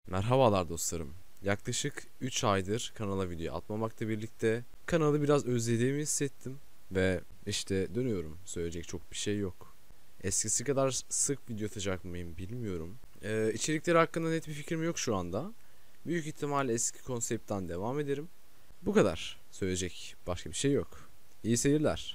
Merhabalar dostlarım. Yaklaşık 3 aydır kanala video atmamakla birlikte kanalı biraz özlediğimi hissettim ve işte dönüyorum. Söyleyecek çok bir şey yok. Eskisi kadar sık video atacak mıyım bilmiyorum. İçerikleri hakkında net bir fikrim yok şu anda. Büyük ihtimalle eski konseptten devam ederim. Bu kadar. Söyleyecek başka bir şey yok. İyi seyirler.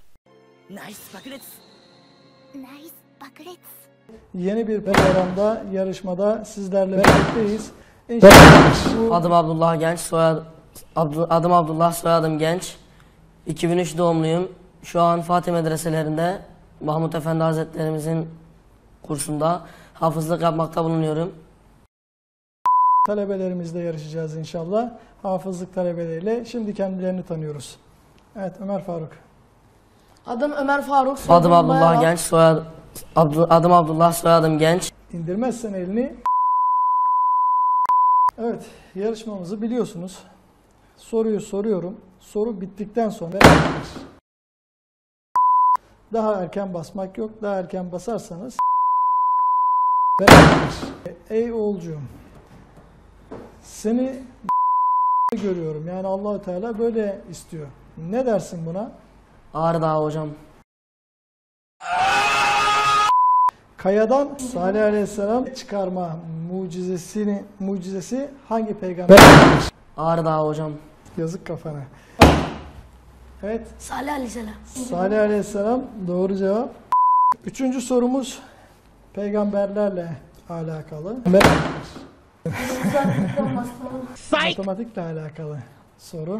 Yeni bir programda, yarışmada sizlerle birlikteyiz. Adım Abdullah Genç, adım Abdullah, soyadım Genç. 2003 doğumluyum. Şu an Fatih medreselerinde Mahmut Efendi Hazretlerimizin kursunda hafızlık yapmakta bulunuyorum. Talebelerimizle yarışacağız inşallah. Hafızlık talebeleriyle. Şimdi kendilerini tanıyoruz. Evet, Ömer Faruk. Adım Ömer Faruk. Adım Abdullah Genç, adım Abdullah, soyadım Genç. İndirmezsen elini. Evet, yarışmamızı biliyorsunuz. Soruyu soruyorum. Soru bittikten sonra daha erken basmak yok. Daha erken basarsanız ey oğulcuğum, seni görüyorum. Yani Allah-u Teala böyle istiyor. Ne dersin buna? Ağrı Dağı hocam. Kayadan Salih Aleyhisselam çıkarma mucizesi hangi peygamber? Ağrı Dağı hocam. Yazık kafana. Evet. Salih Aleyhisselam. Salih Aleyhisselam doğru cevap. Üçüncü sorumuz peygamberlerle alakalı. Matematikle alakalı soru.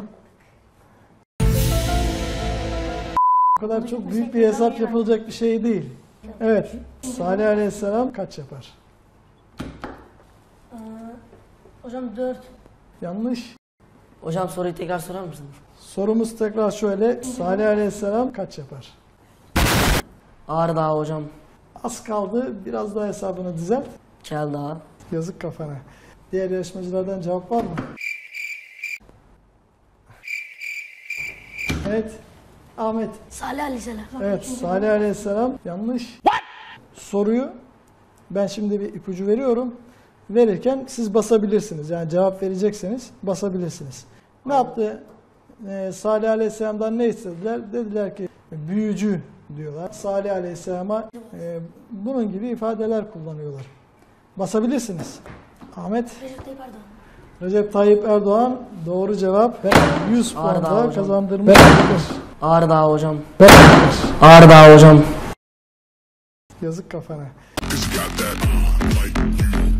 O kadar çok büyük bir hesap yapılacak bir şey değil. Evet. Salih Aleyhisselam kaç yapar? Hocam 4. Yanlış. Hocam soruyu tekrar sorar mısınız? Sorumuz tekrar şöyle. Salih Aleyhisselam kaç yapar? Ağrı Dağı hocam. Az kaldı. Biraz daha hesabını düzelt. Kel Dağı. Yazık kafana. Diğer yarışmacılardan cevap var mı? Evet. Ahmet. Salih Aleyhisselam. Evet. Salih Aleyhisselam yanlış. Soruyu ben şimdi bir ipucu veriyorum. Verirken siz basabilirsiniz. Yani cevap verecekseniz basabilirsiniz. Ne yaptı? Salih Aleyhisselam'dan ne istediler? Dediler ki büyücü diyorlar. Salih Aleyhisselam'a bunun gibi ifadeler kullanıyorlar. Basabilirsiniz. Ahmet. Recep Tayyip Erdoğan doğru cevap ve 100 puan da kazandırmış. Ağrı Dağı hocam. Ağrı Dağı hocam. Yazık kafana.